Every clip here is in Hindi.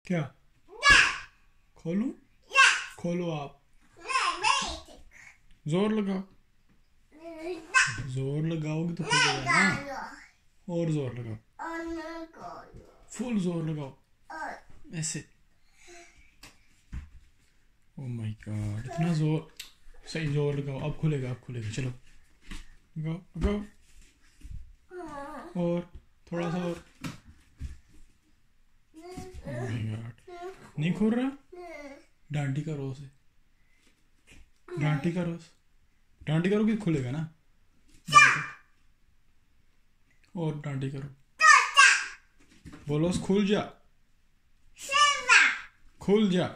क्या खोलूं? खोलो आप। जोर लगाओ। जोर लगाओगे तो खुलेगा ना। और जोर लगाओ। फुल जोर लगाओ ऐसे। ओ माय गॉड, इतना जोर। सही जोर लगाओ, अब खुलेगा, अब खुलेगा। चलो लगाओ लगाओ। और थोड़ा सा और। ओ माय गॉड, नहीं खुल रहा। डांटी करो उसे, डांटी करो, डांटी करो कि खुलेगा ना। और डांटी करो। बोलो खुल जा, खुल जा।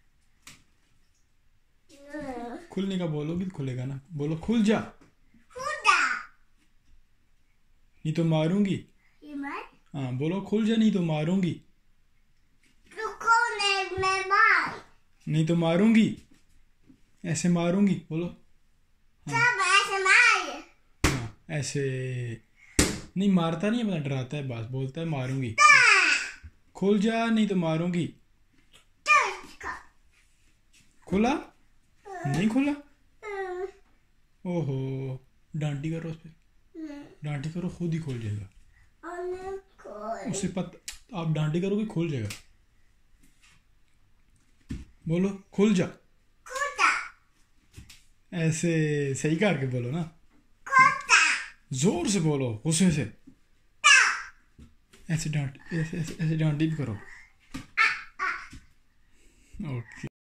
खुलने का बोलोगे तो खुलेगा ना। बोलो खुल जा, नहीं तो मारूंगी। हाँ बोलो खुल जा, नहीं तो मारूंगी। नहीं तो मारूंगी, ऐसे मारूंगी। बोलो हाँ, हाँ ऐसे नहीं, मारता नहीं है, मतलब डराता है, बस बोलता है मारूंगी। खुल जा, नहीं तो मारूंगी। खुला? नहीं खुला। ओहो, डांटी करो उस पे, डांटी करो, खुद ही खोल जाएगा। उसे पता, आप डांटी करोगे खोल जाएगा। बोलो खुल जा, ऐसे सही करके बोलो ना। जोर से बोलो, गुस्से से। ऐसे डांट, ऐसे ऐसे डांटी भी करो। ओके।